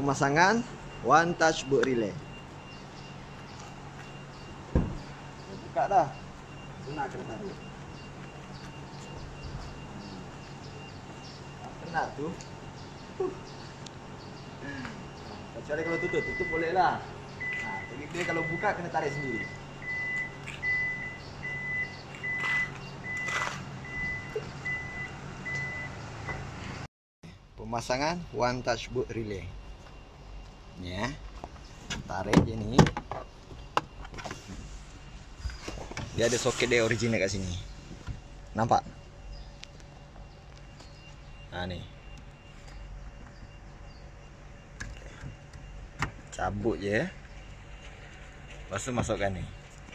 pemasangan one touch boot relay. Buka dah. Kena tarik. Kena tuh. Kecuali kalau tutup boleh lah. Nah, tapi dia kalau buka kena tarik sendiri. Pemasangan one touch boot relay. Ini ya. Tarik je ni. Dia ada soket dia original kat sini. Nampak? Nah ni. Cabut je. Lepas tu masukkan ni.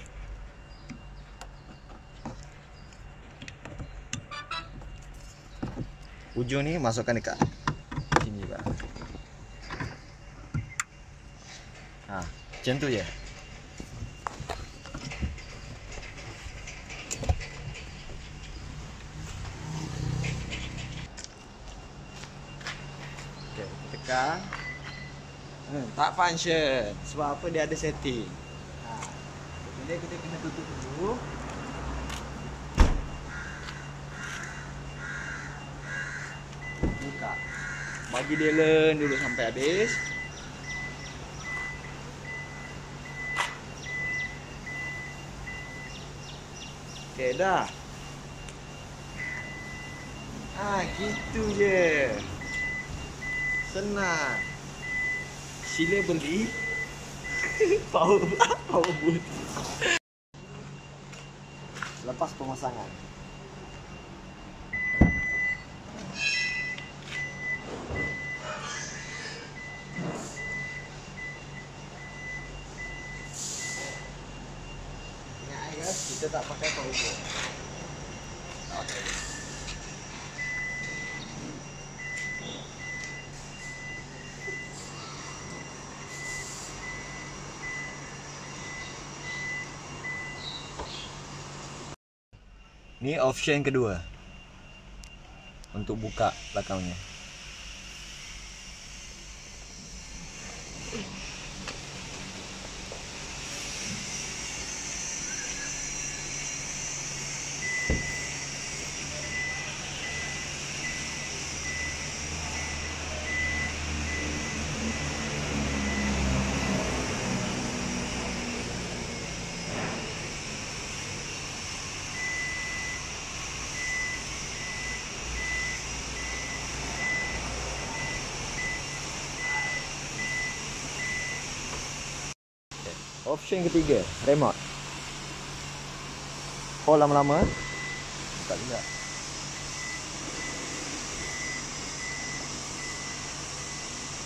Ujung ni masukkan dekat sini juga. Ha, macam tu je. Okey, tekan. Tak function. Sebab apa? Dia ada setting. Ha, jadi kita kena tutup dulu. Buka. Bagi dia learn dulu sampai habis. Okey dah. Gitu je. Senang. Sila beli. Power boot. Lepas pemasangan. Kita tak pakai power boot. Okay. Ni option kedua untuk buka belakangnya. Option ketiga, remote. Oh, lama-lama buka juga.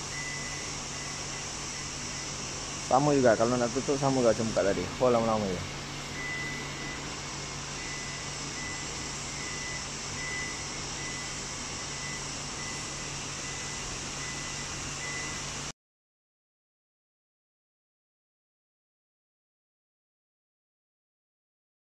Sama juga, kalau nak tutup sama juga macam buka tadi. Oh, lama-lama je.